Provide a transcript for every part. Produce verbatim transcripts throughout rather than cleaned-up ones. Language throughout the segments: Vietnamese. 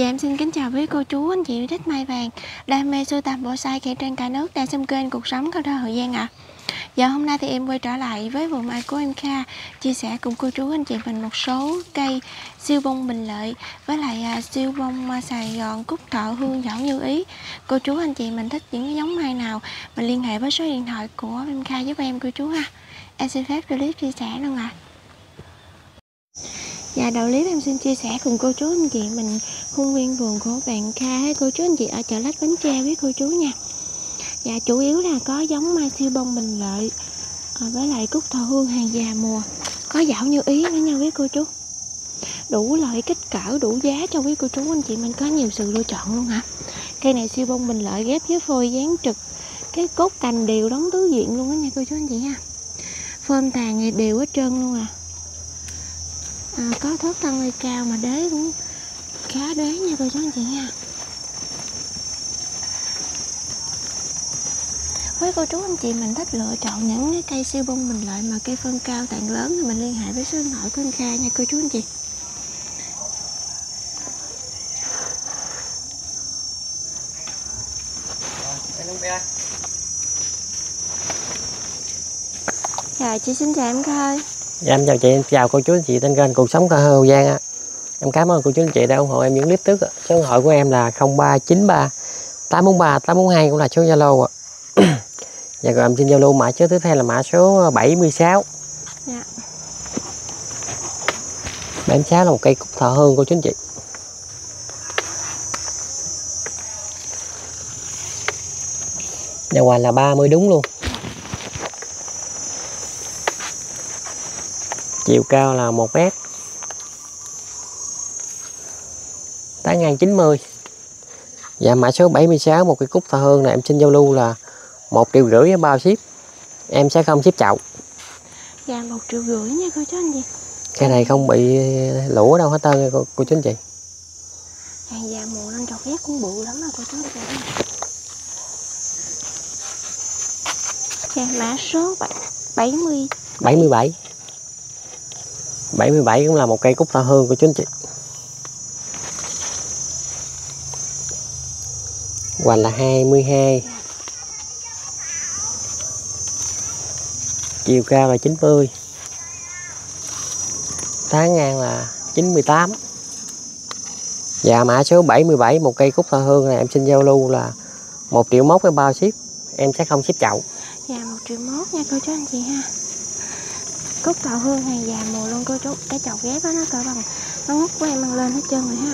Dạ em xin kính chào quý cô chú, anh chị thích mai vàng, đam mê sưu tầm bonsai khẽ trên cả nước đang xem kênh Cuộc Sống Câu Thơ Hậu Giang ạ. À. Dạ hôm nay thì em quay trở lại với vườn mai của em Kha, chia sẻ cùng cô chú anh chị mình một số cây siêu bông Bình Lợi với lại à, siêu bông à, Sài Gòn, Cúc Thọ, Hương Giảo Như Ý. Cô chú anh chị mình thích những cái giống mai nào mình liên hệ với số điện thoại của em Kha giúp em cô chú ha. Em xin phép clip chia sẻ luôn ạ. À. Dạ đầu clip em xin chia sẻ cùng cô chú anh chị mình khuôn viên vườn của bạn Kha hay cô chú anh chị ở chợ Lách Bến Tre với cô chú nha. Dạ chủ yếu là có giống mai siêu bông Bình Lợi à, với lại Cúc Thọ, Hương hàng già mùa, có Giảo Như Ý nữa nha quý cô chú. Đủ loại kích cỡ, đủ giá cho quý cô chú anh chị mình có nhiều sự lựa chọn luôn hả. Cây này siêu bông Bình Lợi ghép với phôi dáng trực, cái cốt cành đều đóng tứ diện luôn đó nha cô chú anh chị ha. Phơm tàn đều hết trơn luôn à. À, có thớt thân hơi cao mà đế cũng khá đế nha cô chú anh chị nha. Với cô chú anh chị mình thích lựa chọn những cái cây siêu bông Bình Lợi mà cây phân cao tàn lớn thì mình liên hệ với số điện thoại của anh Kha nha cô chú anh chị. Dạ chị xin chào em Kha ơi. Dạ em chào chị, em chào cô chú anh chị trên kênh Cuộc Sống Câu Thơ Hậu Giang á. Em cảm ơn cô chú anh chị đã ủng hộ em những clip trước. Số điện thoại của em là không ba chín ba tám bốn ba tám bốn hai, cũng là số Zalo ạ. Dạ rồi em xin giao lưu mã số tiếp theo là mã số bảy mươi sáu. Dạ. bảy mươi sáu là một cây Cúc Thọ Hương cô chú anh chị. Dạ hoài là ba mươi đúng luôn. Chiều cao là một mét. Tán ngang chín mươi. Dạ mã số bảy mươi sáu, một cây Cúc Thọ Hương này em xin giao lưu là một triệu rưỡi với bao ship. Em sẽ không ship chậu. Dạ một triệu rưỡi nha cô chú anh chị. Cái này không bị lũ đâu hết trơn cô, cô chú anh chị. Hàng già mùa nên trọt ghét cũng bự lắm mà cô chú anh chị. Dạ mã số bảy mươi bảy mươi bảy. bảy mươi bảy cũng là một cây Cúc Thọ Hương của chú anh chị. Hoành là hai mươi hai. Chiều cao là chín mươi. Tán ngang là chín mươi tám. Dạ mã số bảy mươi bảy, một cây Cúc Thọ Hương này em xin giao lưu là một triệu mốt với bao ship. Em sẽ không ship chậu. Dạ một triệu mốt nha cô chú anh chị ha. Cúc Thọ Hương hàng già mùa luôn cô chú. Cái chậu ghép đó nó cỡ bằng nó ngút của em ăn lên hết trơn rồi ha.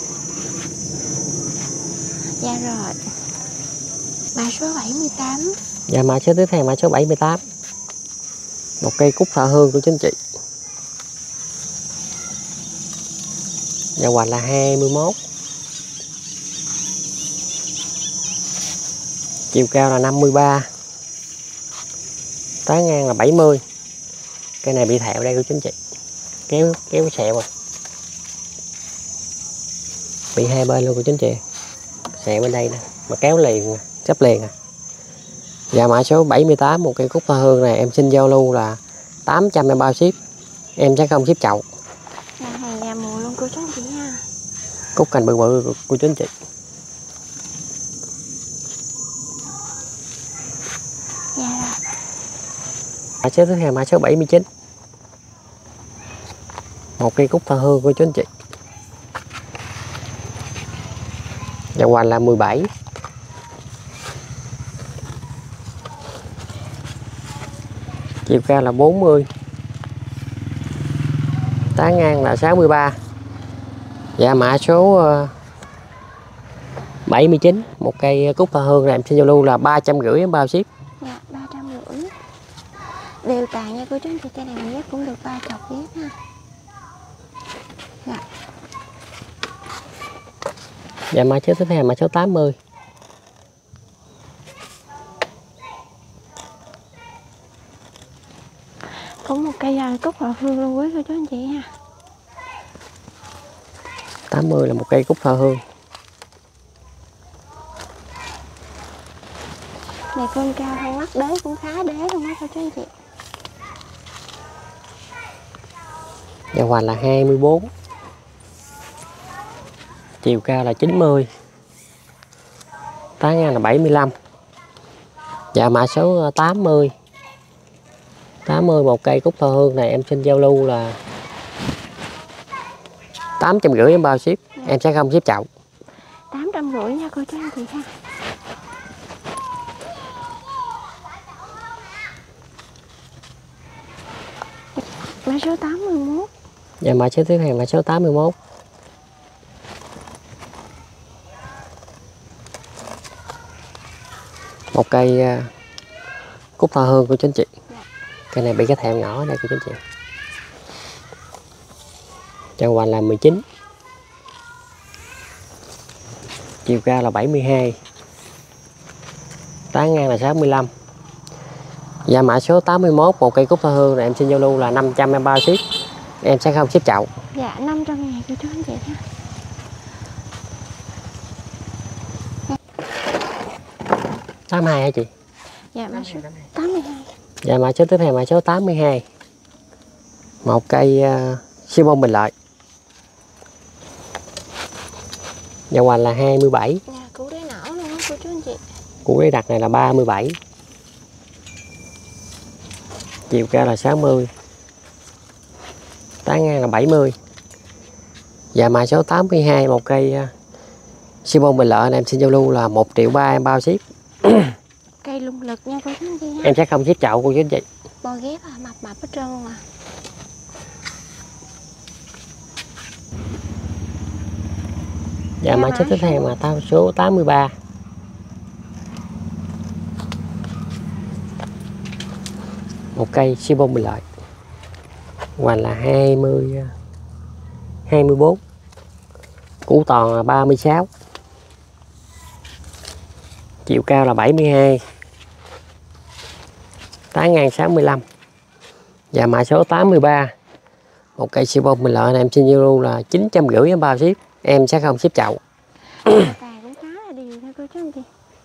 Dạ rồi. Mã số bảy mươi tám. Dạ mã số tiếp theo mã số bảy mươi tám. Một cây Cúc Thọ Hương của chú anh chị. Dạ hoành là hai mươi mốt. Chiều cao là năm mươi ba. Tán ngang là bảy mươi. Cây này bị thẹo đây của chú anh chị. Kéo kéo sẹo rồi. Bị hai bên luôn của chú anh chị. Sẹo bên đây nè, mà kéo liền, chấp liền à. Dạ mã số bảy mươi tám, một cây Cúc Thọ Hương này em xin giao lưu là tám trăm em bao ship. Em sẽ không ship chậu. Là hàng già mùa luôn cô chú anh chị ha. Cúc cành bự bự của, của chú anh chị. Dạ. Mã số tiếp theo mã số bảy mươi chín. Một cây Cúc Thọ Hương của chú anh chị. Dạ hoành là mười bảy. Chiều cao là bốn mươi. Tán ngang là sáu mươi ba. Dạ mã số bảy mươi chín, một cây Cúc Thọ Hương này em xin giao lưu là ba trăm rưỡi em bao ship. Dạ ba trăm rưỡi. Đều tàn nha cô chú anh chị, cây này mình ghép cũng được ba chọc ghép ha. Dạ. Dạ mã số tiếp theo mã số tám mươi. Cũng một cây Cúc Thọ Hương luôn quý cô chú anh chị ha. tám mươi là một cây Cúc Thọ Hương. Này con cao hơn mắt, đế cũng khá đế luôn á cô chú anh chị. Dạ hoành là hai mươi bốn. chiều cao là chín mươi, tán ngang là bảy mươi lăm. Dạ mã số tám mươi. tám mươi một cây cúc thọ hương này em xin giao lưu là tám trăm rưỡi em bao ship. Dạ. Em sẽ không ship chậu. tám trăm rưỡi nha cô chú anh chị ha. Mã số tám mươi mốt. Dạ mã số tiếp theo mã số tám mươi mốt. Một cây uh, cúc thọ hương của chú anh chị. Dạ. Cây này bị cái thẹo nhỏ đây của chú anh chị. Chân hoành là mười chín. Chiều cao là bảy mươi hai. Tán ngang là sáu mươi lăm. Và mã số tám mươi mốt, một cây cúc thọ hương này em xin giao lưu là năm trăm em bao ship. Em sẽ không ship chậu. Dạ năm trăm ngàn của chú anh chị ha. tám mươi hai hả chị? Dạ mã số tám mươi hai. Dạ mã số tiếp theo mã số tám mươi hai. Một cây uh, siêu bông bình lợi. Và hoành là hai mươi bảy. Dạ, củ đế nở luôn á cô chú anh chị. Củ đế đặc này là ba mươi bảy. Chiều cao là sáu mươi. Tán ngang là bảy mươi. Và mã số tám mươi hai, một cây uh, siêu bông bình lợi này em xin giao lưu là một triệu ba em bao ship. Cây lung lực nha cô chú anh chị ha. Em sẽ không ship chậu cô chú anh chị. Bò ghép à, mập mập hết trơn luôn à. Dạ mã số tiếp theo mà tao số tám mươi ba. Một cây siêu bông bình lợi. Hoành là hai mươi hai mươi bốn. Củ toàn là ba mươi sáu. Chiều cao là bảy mươi hai. Tán ngang sáu mươi lăm. Và mã số tám mươi ba. Một cây siêu bông bình lợi này em xin giao lưu là chín trăm rưỡi em bao ship. Em sẽ không ship chậu. Tài cũng khá là đều nha cô chú anh chị.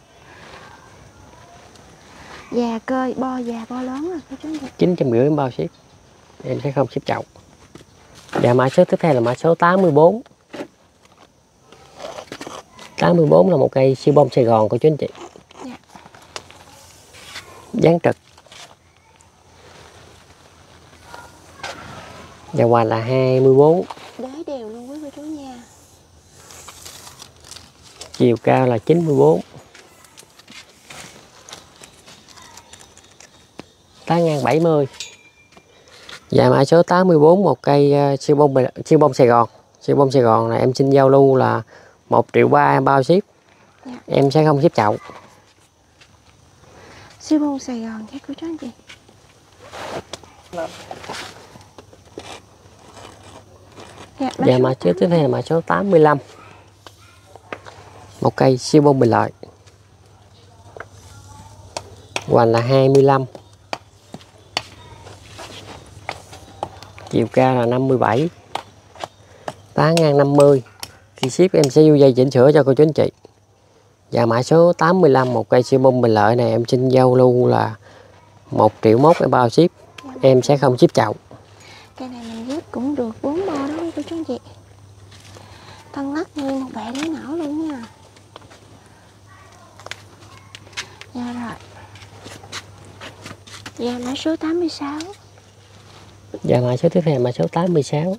Già cơi, bo già bo lớn rồi cô chú anh chị. chín trăm rưỡi em bao ship. Em sẽ không ship chậu. Và mã số tiếp theo là mã số tám mươi bốn. tám mươi bốn là một cây siêu bông Sài Gòn của chú anh chị. Dạ. Dáng trực. Và hoành là hai mươi bốn. Đế đều luôn với cô chú nha. Chiều cao là chín mươi bốn. Tán ngang bảy mươi. Và mã số tám mươi bốn, một cây uh, siêu bông siêu bông Sài Gòn. Siêu bông Sài Gòn này em xin giao lưu là một triệu ba em bao ship. Dạ. Em sẽ không ship chậu. Siêu bông Sài Gòn nha cô chú anh chị. Dạ, và mã số tiếp theo là mã số tám mươi lăm. Một cây siêu bông bình lợi. Hoành là hai mươi lăm. Chiều cao là năm mươi bảy. Tán ngang năm mươi. Khi ship em sẽ vô dây chỉnh sửa cho cô chú anh chị. Và mã số tám mươi lăm, một cây siêu bông bình lợi này em xin giao lưu là một triệu mốt em bao ship. Em sẽ không ship chậu. Cây này mình ghép cũng được bốn bo đó cô chú anh chị. Thân ngắt nguyên một bẹ đế nở luôn nha. Dạ rồi. Và mã số tám mươi sáu. Và mã số tiếp theo mã số tám mươi sáu.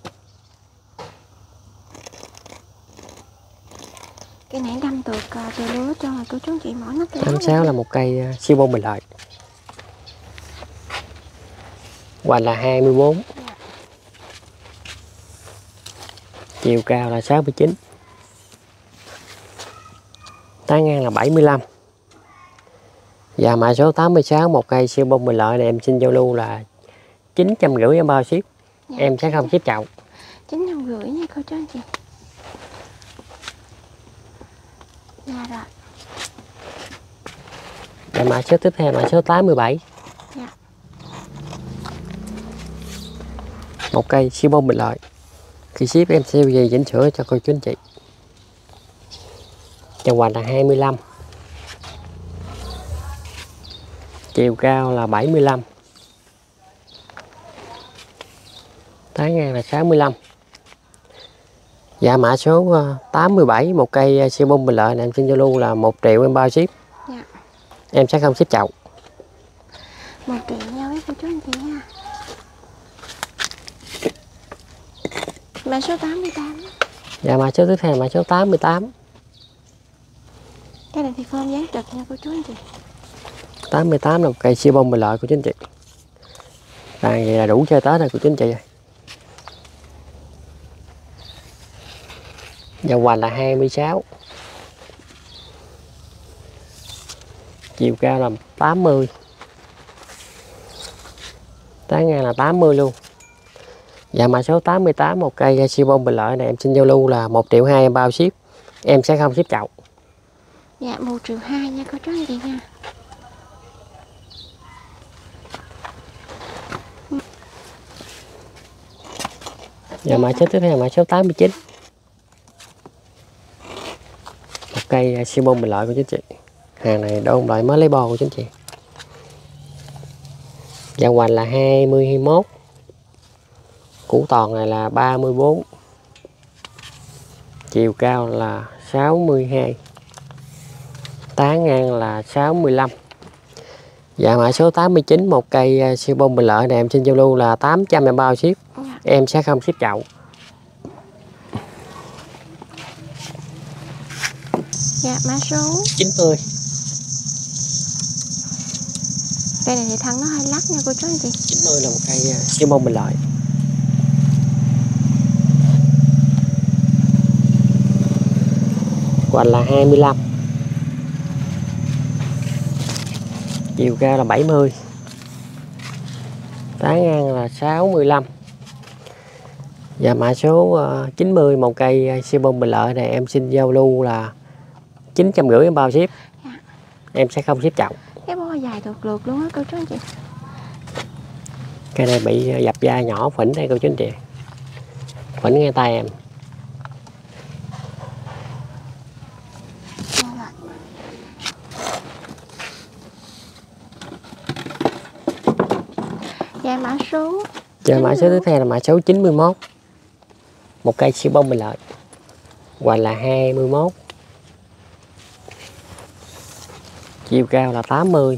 Cái này đâm từ từ lứa cho cô chú anh chị mỗi nắp tám mươi sáu là một cây siêu bông bình lợi. Hoành là hai mươi bốn. Dạ. Chiều cao là sáu mươi chín. Tán ngang là bảy mươi lăm. Và mã số tám mươi sáu, một cây siêu bông bình lợi này em xin giao lưu là chín trăm rưỡi em bao ship. Dạ. Em sẽ không ship chậu. chín trăm rưỡi nha cô chú anh chị. Dạ rồi. Và mã số tiếp theo mã số tám mươi bảy. Dạ. Một cây siêu bông bình lợi. Khi ship em sẽ về chỉnh sửa cho cô chú anh chị. Chân hoành là hai mươi lăm. Chiều cao là bảy mươi lăm. Tán ngang là sáu mươi lăm. Dạ mã số tám mươi bảy, một cây siêu bông bình lợi này em xin giao lưu là một triệu em bao ship. Dạ. Em sẽ không ship chậu. Một triệu nhau với cô chú anh chị nha. Mã số tám mươi tám. Dạ mã số tiếp theo là mã số tám mươi tám. Cái này thì form dán trực nha cô chú anh chị. tám mươi tám là một cây siêu bông bình lợi của chú anh chị. À, vậy là đủ chơi Tết rồi của chú anh chị rồi. Dòng hoành là hai mươi sáu. Chiều cao là tám mươi. Tán ngang là tám mươi luôn. Dạ mã số tám mươi tám, một cây siêu bông bình lợi này em xin giao lưu là một triệu hai em bao ship. Em sẽ không ship chậu. Dạ một triệu hai nha cô chú anh chị nha. Dạ mã số tiếp theo là mã số tám mươi chín. Một cây siêu bông bình lợi của chính chị. Hàng này đôn loại mới lấy bo của chính chị. Dạ hoành là hai mươi mốt. Củ toàn này là ba mươi bốn. Chiều cao là sáu mươi hai. Tán ngang là sáu mươi lăm. Dạ mã số tám mươi chín, một cây siêu bông bình lợi này em xin giao lưu là tám trăm em bao ship. Dạ. Em sẽ không ship chậu. Dạ mã số chín mươi. Cây này thì thân nó hơi lắc nha cô chú anh chị. chín mươi là một cây siêu bông bình lợi. Hoành là hai mươi lăm. Chiều cao là bảy mươi. Tán ngang là sáu mươi lăm. Và mã số chín mươi, một cây siêu bông bình lợi này em xin giao lưu là chín trăm rưỡi em bao ship. Dạ. Em sẽ không ship chậu. Cái bo dài thuộc lượt luôn á cô chú anh chị. Cây này bị dập da nhỏ phỉnh đây cô chú anh chị. Phỉnh ngay tay em. Dạ mã số. Giờ mã số tiếp theo là mã số chín mươi mốt. Một cây siêu bông bình lợi. Hoành là hai mươi mốt. Chiều cao là tám mươi.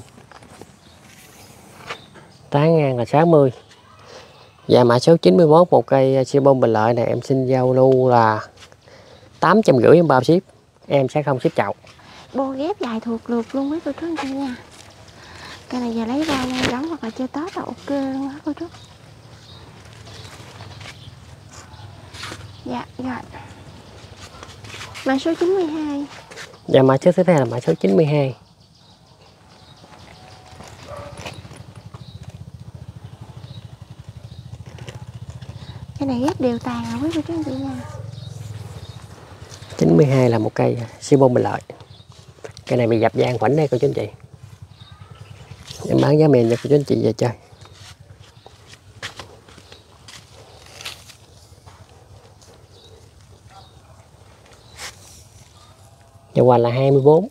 Tán ngang là sáu mươi. Và mã số chín mươi mốt, một cây siêu bông bình lợi này em xin giao lưu là tám trăm rưỡi em bao ship. Em sẽ không ship chậu. Bo ghép dài thuộc lượt luôn với cô chú anh chị nha. Cây này giờ lấy ra nha, đóng hoặc là chơi Tết là ok luôn á cô chú. Dạ rồi. Mã số chín mươi hai. Và mã số tiếp theo là mã số chín mươi hai. Cái này ghép đều tàn rồi với cô chú anh chị nha. chín mươi hai là một cây siêu bông bình lợi. Cây này bị dập da khoảnh đây cô chú anh chị. Em bán giá mềm cho cô chú anh chị về chơi. Và hoành là hai mươi bốn.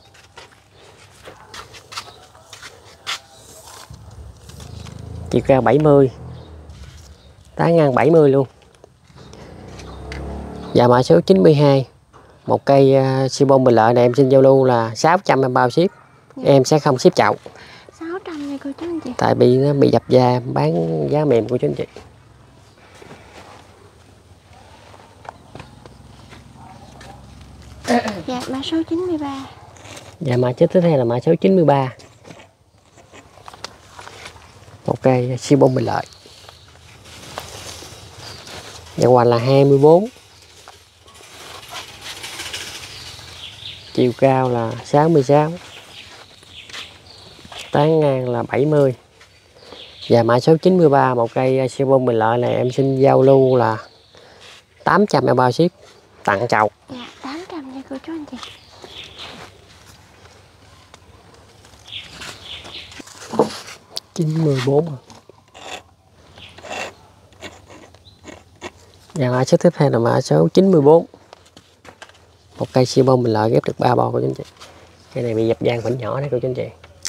Chiều cao bảy mươi. Tán ngang bảy mươi luôn. Và mã số chín mươi hai, một cây uh, siêu bông bình lợi này em xin giao lưu là sáu trăm em bao ship. Dạ. Em sẽ không ship chậu. sáu trăm nha cô chú anh chị. Tại vì nó bị dập da, bán giá mềm của chú anh chị. Dạ mã số chín mươi ba. Dạ mã số tiếp theo là mã số chín mươi ba. Một cây siêu bông bình lợi. Và hoành là hai mươi bốn. Chiều cao là sáu mươi sáu. Tán ngang là bảy mươi. Và mã số chín mươi ba, một cây siêu bông bình lợi này em xin giao lưu là tám trăm em bao ship. Tặng chậu. Dạ tám trăm nha cô chú anh chị. chín mươi bốn. Và mã số tiếp theo là mã số chín mươi bốn. Một cây siêu bông bình lợi ghép được ba bo của anh chị. Cái này bị dập dang khoảnh nhỏ đấy của anh chị.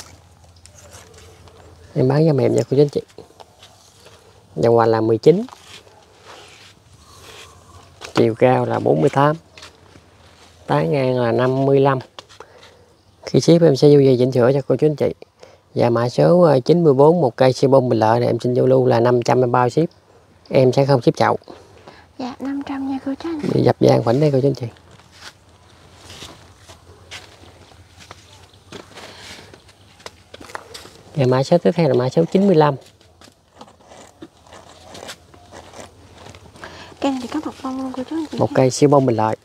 Em bán giá mềm nha cô chú anh chị. Và hoành là mười chín. Chiều cao là bốn mươi tám. Tán ngang là năm mươi lăm. Khi ship em sẽ giao về chỉnh sửa cho cô chú anh chị. Và mã số chín mươi bốn, một cây siêu bông bình lợi này em xin giao lưu là năm trăm em bao ship. Em sẽ không ship chậu. Dạ năm trăm nha cô chú anh. Đi dập dang khoảnh đây cô chú anh chị. Và mã số tiếp theo là mã số chín mươi lăm. Cây này thì có một bông luôn cô chú anh chị. Một cây siêu bông bình lợi.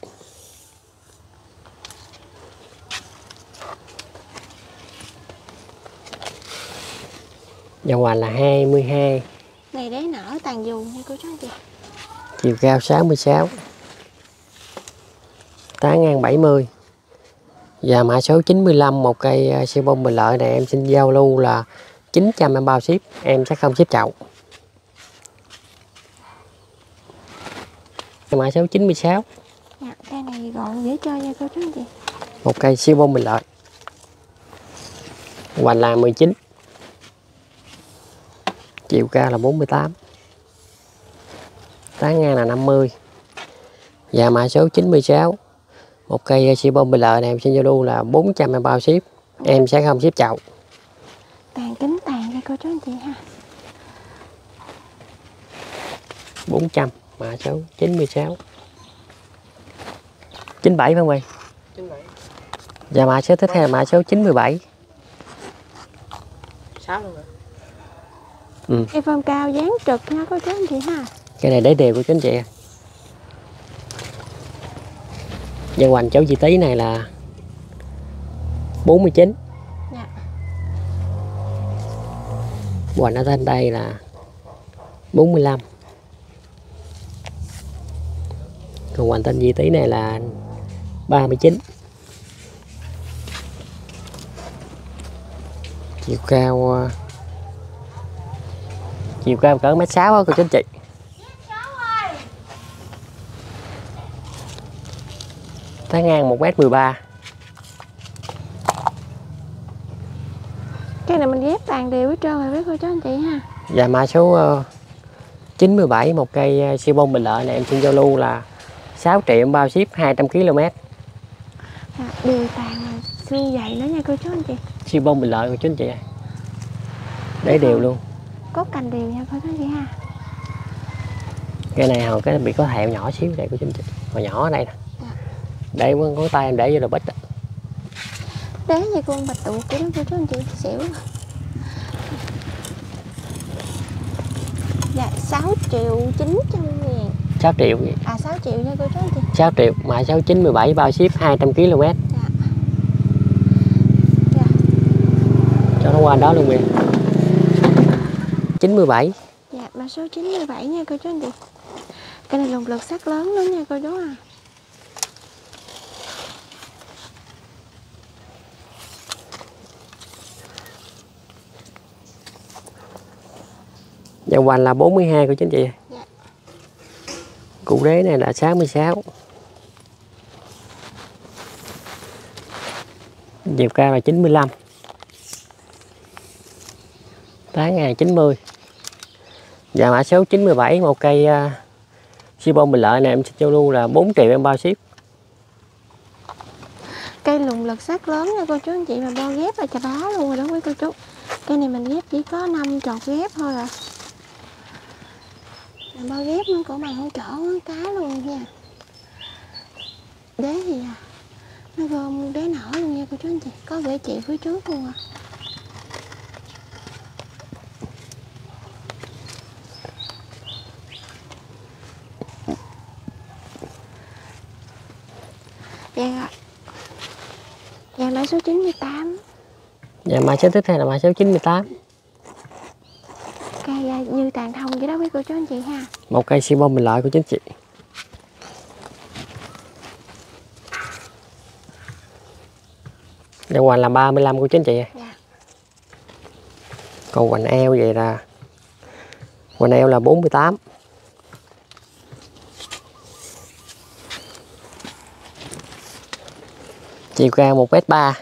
Dòng hoành là hai mươi hai. Này đế nở tàn dù nha cô chú anh chị. Chiều cao sáu mươi sáu. Tán ngang bảy mươi. Và mã số chín mươi lăm, một cây siêu bông bình lợi này em xin giao lưu là chín trăm em bao ship. Em sẽ không ship chậu. Mã số chín mươi sáu. Dạ, cây này gọn dễ chơi nha cô chú anh chị. Một cây siêu bông bình lợi. Hoành là mười chín. Chiều cao là bốn mươi tám. Tán ngang là năm mươi. Và mã số chín mươi sáu, một cây siêu bông bình lợi này em xin giao lưu là bốn trăm em bao ship. Em sẽ không ship chậu. Tàn kính tàn nha cô chú anh chị ha. bốn trăm. Mã số chín mươi sáu. chín mươi bảy phải không ơi? chín mươi bảy. Và mã số tiếp theo là mã số chín mươi bảy. sáu luôn rồi. Ừ. Cây form cao dáng trực nha cô chú anh chị ha. Cái này để đều của chú anh chị. Dân hoành cháu chị Tí này là bốn mươi chín. Dạ. Hoành ở trên đây là bốn mươi lăm. Còn hoành tên chị Tí này là ba mươi chín. Chiều cao Chiều cao cỡ mét sáu á cô chú anh chị. Tán ngang một mét mười ba. Cái này mình ghép tàn đều hết trơn rồi với cô chú anh chị ha. Và mã số uh, chín mươi bảy, một cây uh, siêu bông bình lợi này em xin giao lưu là sáu triệu em bao ship hai trăm ki lô mét. Dạ, đều tàn xương dày nữa nha cô chú anh chị. Siêu bông bình lợi của chú anh chị. Để đều luôn. Cốt cành đều nha cô chú anh chị ha. Cái này hồi cái bị có thẹo nhỏ xíu đây của chú anh chị. Hồi nhỏ ở đây nè. Dạ. Để ngón tay em để vô đồ bít. Đế như con bạch tuộc của đó cô chú anh chị xỉu. Dạ sáu triệu chín trăm ngàn. sáu triệu. À sáu triệu nha cô chú anh chị. sáu triệu. Mã số chín mươi bảy bao ship hai trăm ki lô mét. Dạ. Dạ. Cho nó qua đó luôn kìa. chín mươi bảy. Dạ mã số chín mươi bảy nha cô chú anh chị. Cái này lồng lực sắc lớn lắm nha cô chú à. Dòng hoành là bốn mươi hai của chính chị. Dạ. Cụ đế này là sáu mươi sáu. Chiều cao là chín mươi lăm. Tán ngang chín mươi. Và mã số chín mươi bảy, một cây uh, siêu bông bình lợi này em sẽ giao lưu là bốn triệu em bao ship. Cây lùng lực sắc lớn nha cô chú anh chị, mà bao ghép là chà bá luôn rồi đó quý cô chú. Cây này mình ghép chỉ có năm chọt ghép thôi à. Mà bao ghép nó cũng bằng con chỏ con cá luôn nha. Đế thì à, nó gom đế nở luôn nha cô chú anh chị, có ghế chị phía trước luôn à. Dạ rồi. Dạ mã số chín mươi tám. Dạ mã số tiếp theo là mã số chín mươi tám. Cây như tàn thông vậy đó quý cô chú anh chị ha. Một cây siêu bông bình lợi của chính chị. Dòng hoành là ba mươi lăm của chính chị. Dạ. Còn hoành eo vậy là hoành eo là bốn mươi tám. Chiều cao một mét ba.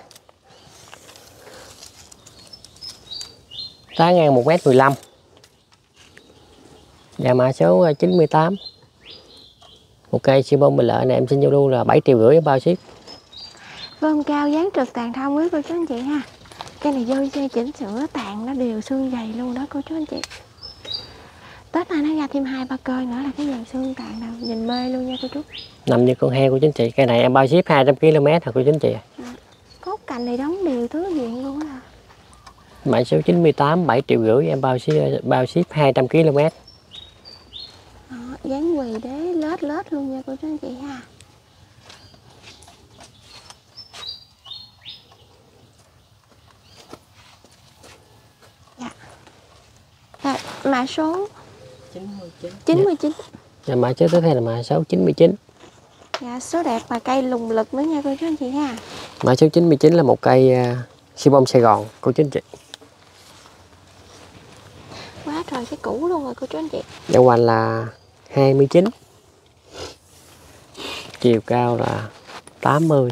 Tán ngang một mét mười lăm. Và mã số chín mươi tám. Một cây siêu bông bình lợi này em xin giao lưu là bảy triệu rưỡi bao ship. Vân cao dáng trực tàn thông quý cô chú anh chị ha. Cây này vô xe chỉnh sửa tàn nó đều xương dày luôn đó cô chú anh chị. Tết này nó ra thêm hai ba cơi nữa là cái dàn xương tàn nào nhìn mê luôn nha cô chú. Nằm như con heo của chính chị. Cây này em bao ship hai trăm ki lô mét hả cô chính chị? À, cốt cành này đóng đều thứ diện luôn á. Mã số chín mươi tám, bảy triệu rưỡi em bao ship, bao ship hai trăm ki lô mét. Đó, dáng quỳ đế lết lết luôn nha cô chú anh chị ha. Dạ. À, mã số chín mươi chín. Dạ, mã số tiếp theo là mã số chín mươi chín. Dạ, số đẹp và cây lùng lực nữa nha cô chú anh chị ha. Mã số chín mươi chín là một cây uh, siêu bông Sài Gòn cô chú anh chị. Quá trời cái cũ luôn rồi cô chú anh chị. Dao hoành là hai mươi chín. Chiều cao là tám mươi.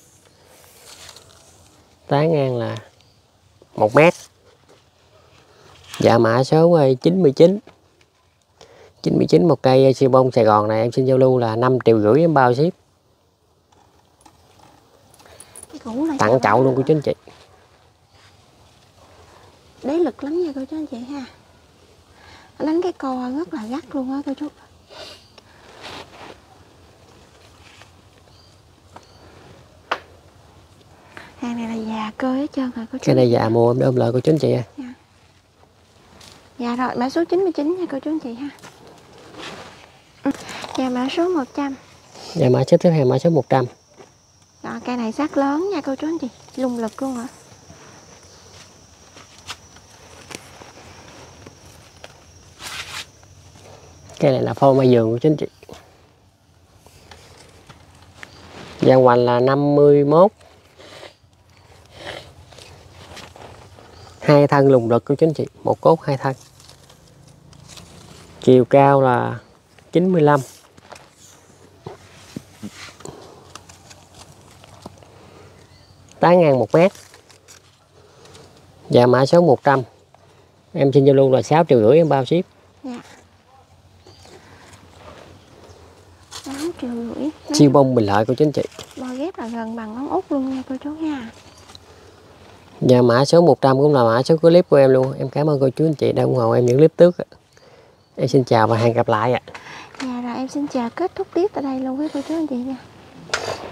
Tán ngang là một mét. Dạ, mã số chín mươi chín. chín mươi chín một cây siêu bông Sài Gòn này em xin giao lưu là năm triệu rưỡi em bao ship. Cái cũ này Tặng chậu luôn cô chú anh chị. đế lực lắm nha cô chú anh chị ha. Đánh cái co rất là gắt luôn á cô chú. Hàng này là già cơ hết trơn rồi cô chú. Cái này già mùa em ôm lại cô chú anh chị à. Dạ. Dạ rồi, mã số chín mươi chín nha cô chú anh chị ha. Dạ, mã số một trăm. Dạ, mã số tiếp theo mã số một trăm. Dạ, cây này sắc lớn nha cô chú anh chị, lung lực luôn hả. Cây này là phôi mai vườn của chính chị. Dao hoành là năm mươi mốt. Hai thân lùng lực của chính chị, một cốt hai thân. Chiều cao là chín mươi lăm. Tán ngang một mét. Dạ, mã số một trăm. Em xin giao lưu là sáu triệu rưỡi em bao ship. Dạ. sáu triệu rưỡi. Siêu bông bình lợi của chính chị. Bo ghép là gần bằng ngón út luôn nha cô chú ha. Dạ, mã số một trăm cũng là mã số clip của em luôn. Em cảm ơn cô chú anh chị đã ủng hộ em những clip trước. Em xin chào và hẹn gặp lại ạ. Dạ rồi, em xin chào, kết thúc clip tại đây luôn với cô chú anh chị nha.